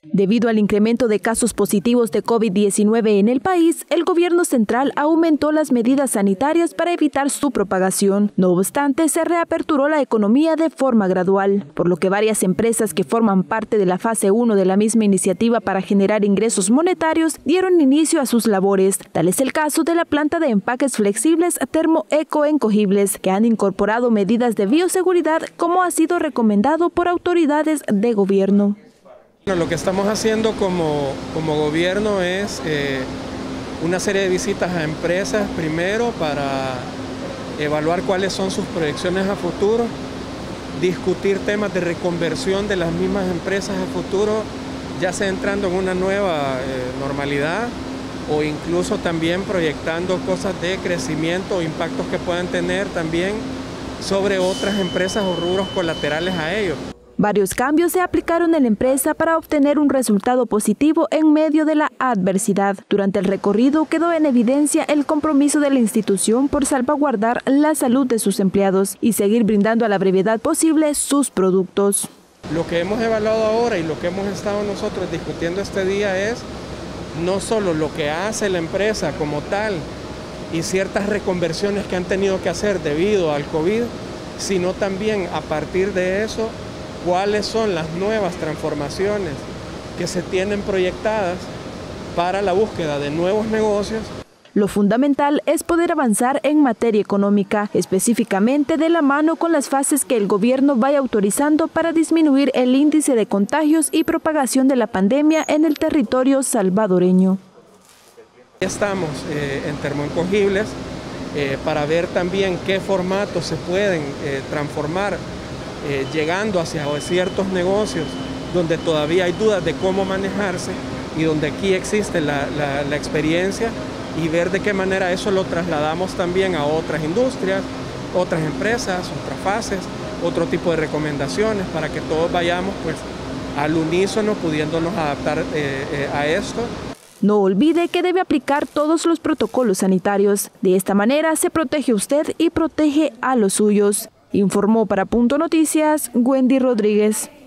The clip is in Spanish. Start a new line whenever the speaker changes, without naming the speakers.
Debido al incremento de casos positivos de COVID-19 en el país, el gobierno central aumentó las medidas sanitarias para evitar su propagación. No obstante, se reaperturó la economía de forma gradual, por lo que varias empresas que forman parte de la fase 1 de la misma iniciativa para generar ingresos monetarios dieron inicio a sus labores. Tal es el caso de la planta de empaques flexibles Termoeco Encogibles, que han incorporado medidas de bioseguridad como ha sido recomendado por autoridades de gobierno.
Lo que estamos haciendo como gobierno es una serie de visitas a empresas, primero para evaluar cuáles son sus proyecciones a futuro, discutir temas de reconversión de las mismas empresas a futuro, ya sea entrando en una nueva normalidad o incluso también proyectando cosas de crecimiento o impactos que puedan tener también sobre otras empresas o rubros colaterales a ellos.
Varios cambios se aplicaron en la empresa para obtener un resultado positivo en medio de la adversidad. Durante el recorrido quedó en evidencia el compromiso de la institución por salvaguardar la salud de sus empleados y seguir brindando a la brevedad posible sus productos.
Lo que hemos evaluado ahora y lo que hemos estado nosotros discutiendo este día es no solo lo que hace la empresa como tal y ciertas reconversiones que han tenido que hacer debido al COVID, sino también a partir de eso cuáles son las nuevas transformaciones que se tienen proyectadas para la búsqueda de nuevos negocios.
Lo fundamental es poder avanzar en materia económica, específicamente de la mano con las fases que el gobierno vaya autorizando para disminuir el índice de contagios y propagación de la pandemia en el territorio salvadoreño.
Estamos en Termoencogibles para ver también qué formatos se pueden transformar llegando hacia ciertos negocios donde todavía hay dudas de cómo manejarse y donde aquí existe la experiencia y ver de qué manera eso lo trasladamos también a otras industrias, otras empresas, otras fases, otro tipo de recomendaciones para que todos vayamos pues al unísono pudiéndonos adaptar a esto.
No olvide que debe aplicar todos los protocolos sanitarios. De esta manera se protege usted y protege a los suyos. Informó para Punto Noticias, Wendy Rodríguez.